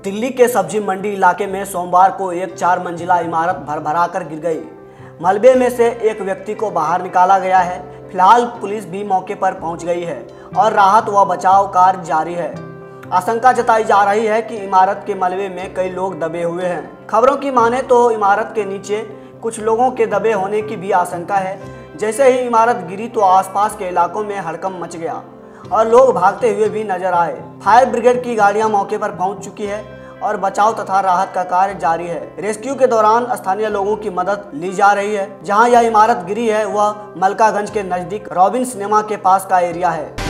दिल्ली के सब्जी मंडी इलाके में सोमवार को एक 4 मंजिला इमारत भरभरा कर गिर गई। मलबे में से एक व्यक्ति को बाहर निकाला गया है। फिलहाल पुलिस भी मौके पर पहुंच गई है और राहत व बचाव कार्य जारी है। आशंका जताई जा रही है कि इमारत के मलबे में कई लोग दबे हुए हैं। खबरों की माने तो इमारत के नीचे कुछ लोगों के दबे होने की भी आशंका है। जैसे ही इमारत गिरी तो आसपास के इलाकों में हड़कंप मच गया और लोग भागते हुए भी नजर आए। फायर ब्रिगेड की गाड़ियां मौके पर पहुंच चुकी है और बचाव तथा राहत का कार्य जारी है। रेस्क्यू के दौरान स्थानीय लोगों की मदद ली जा रही है। जहां यह इमारत गिरी है वह मलकागंज के नजदीक रॉबिन सिनेमा के पास का एरिया है।